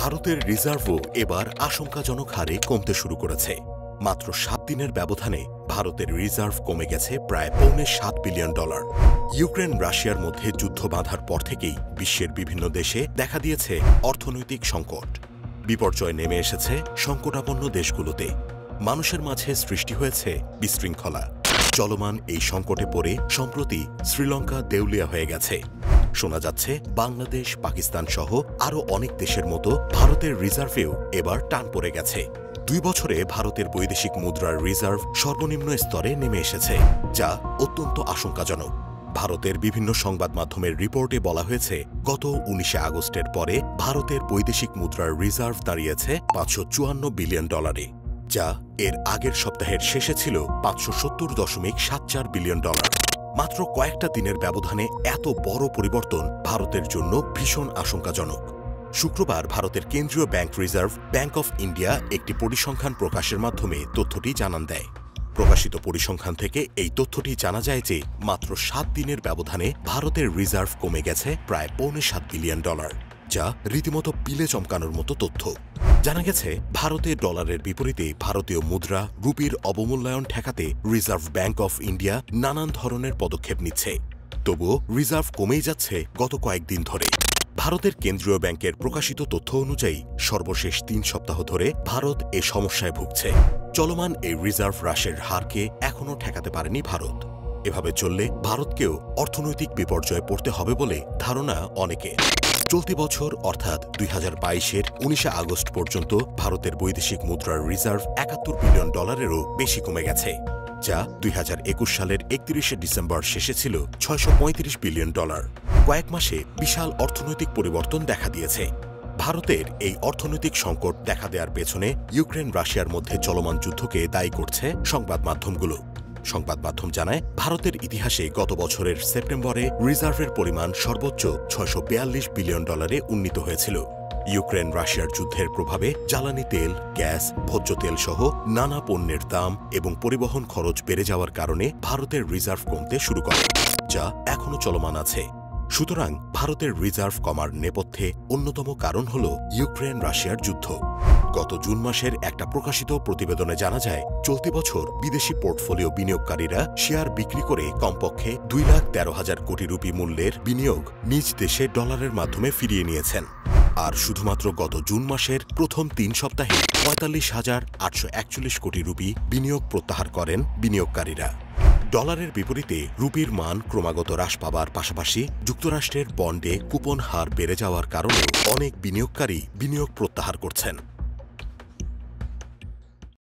ভারতের রিজার্ভও এবার আশঙ্কাজনক হারে কমতে শুরু করেছে। মাত্র 7 দিনের ব্যবধানে ভারতের রিজার্ভ কমে গেছে প্রায় $7 বিলিয়ন। ইউক্রেন রাশিয়ার মধ্যে যুদ্ধ বাঁধার পর থেকেই বিশ্বের বিভিন্ন দেশে দেখা দিয়েছে অর্থনৈতিক সংকট। বিপর্যয় নেমে এসেছে সংকটাপন্ন দেশগুলোতে। মানুষের মাঝে সৃষ্টি হয়েছে বিশৃঙ্খলা। চলমান এই সংকটে পড়ে সম্প্রতি শ্রীলঙ্কা দেউলিয়া হয়ে গেছে। শোনা যাচ্ছে বাংলাদেশ, পাকিস্তান সহ আরও অনেক দেশের মতো ভারতের রিজার্ভেও এবার টান পড়ে গেছে। 2 বছরে ভারতের বৈদেশিক মুদ্রার রিজার্ভ সর্বনিম্ন স্তরে নেমে এসেছে, যা অত্যন্ত আশঙ্কাজনক। ভারতের বিভিন্ন সংবাদ মাধ্যমের রিপোর্টে বলা হয়েছে, গত 19 আগস্টের পরে ভারতের বৈদেশিক মুদ্রার রিজার্ভ দাঁড়িয়েছে $554 বিলিয়ন, যা এর আগের সপ্তাহের শেষে ছিল $570.74 বিলিয়ন। মাত্র কয়েকটা দিনের ব্যবধানে এত বড় পরিবর্তন ভারতের জন্য ভীষণ আশঙ্কাজনক। শুক্রবার ভারতের কেন্দ্রীয় bank reserve bank of India একটি পরিসংখ্যান প্রকাশের মাধ্যমে তথ্যটি জানান দেয়। প্রকাশিত পরিসংখ্যান থেকে এই তথ্যটি জানা যায় যে মাত্র 7 দিনের ব্যবধানে ভারতের রিজার্ভ কমে গেছে প্রায় $7 বিলিয়ন, যা রীতিমতো পিলে চমকানোর মতো তথ্য। জানা গেছে, ভারতে ডলারের বিপরীতে ভারতীয় মুদ্রা রুপির অবমূল্যায়ন ঠেকাতে রিজার্ভ ব্যাংক অফ ইন্ডিয়া নানান ধরনের পদক্ষেপ নিচ্ছে। তবুও রিজার্ভ কমেই যাচ্ছে গত কয়েকদিন ধরে। ভারতের কেন্দ্রীয় ব্যাংকের প্রকাশিত তথ্য অনুযায়ী সর্বশেষ 3 সপ্তাহ ধরে ভারত এ সমস্যায় ভুগছে। চলমান এই রিজার্ভ হ্রাসের হারকে এখনও ঠেকাতে পারেনি ভারত। এভাবে চললে ভারতকেও অর্থনৈতিক বিপর্যয়ে পড়তে হবে বলে ধারণা অনেকের। চলতি বছর অর্থাৎ 2022-এর 19 আগস্ট পর্যন্ত ভারতের বৈদেশিক মুদ্রার রিজার্ভ $71 বিলিয়নেরও বেশি কমে গেছে, যা 2021 সালের 31 ডিসেম্বর শেষে ছিল $635 বিলিয়ন। কয়েক মাসে বিশাল অর্থনৈতিক পরিবর্তন দেখা দিয়েছে। ভারতের এই অর্থনৈতিক সংকট দেখা দেওয়ার পেছনে ইউক্রেন রাশিয়ার মধ্যে চলমান যুদ্ধকে দায়ী করছে সংবাদ মাধ্যমগুলো। সংবাদ মাধ্যম জানায়, ভারতের ইতিহাসে গত বছরের সেপ্টেম্বরে রিজার্ভের পরিমাণ সর্বোচ্চ $642 বিলিয়ন উন্নীত হয়েছিল। ইউক্রেন রাশিয়ার যুদ্ধের প্রভাবে জ্বালানি তেল, গ্যাস, ভোজ্য তেল সহ নানা পণ্যের দাম এবং পরিবহন খরচ বেড়ে যাওয়ার কারণে ভারতের রিজার্ভ কমতে শুরু করে, যা এখনও চলমান আছে। সুতরাং ভারতের রিজার্ভ কমার নেপথ্যে অন্যতম কারণ হল ইউক্রেন রাশিয়ার যুদ্ধ। গত জুন মাসের একটা প্রকাশিত প্রতিবেদনে জানা যায়, চলতি বছর বিদেশি পোর্টফোলিও বিনিয়োগকারীরা শেয়ার বিক্রি করে কমপক্ষে $2,13,000 কোটি রুপি মূল্যের বিনিয়োগ নিজ দেশে ডলারের মাধ্যমে ফিরিয়ে নিয়েছেন। আর শুধুমাত্র গত জুন মাসের প্রথম 3 সপ্তাহে 45,841 কোটি রুপি বিনিয়োগ প্রত্যাহার করেন বিনিয়োগকারীরা। ডলারের বিপরীতে রুপির মান ক্রমাগত হ্রাস পাবার পাশাপাশি যুক্তরাষ্ট্রের বন্ডে কুপন হার বেড়ে যাওয়ার কারণে অনেক বিনিয়োগকারী বিনিয়োগ প্রত্যাহার করছেন।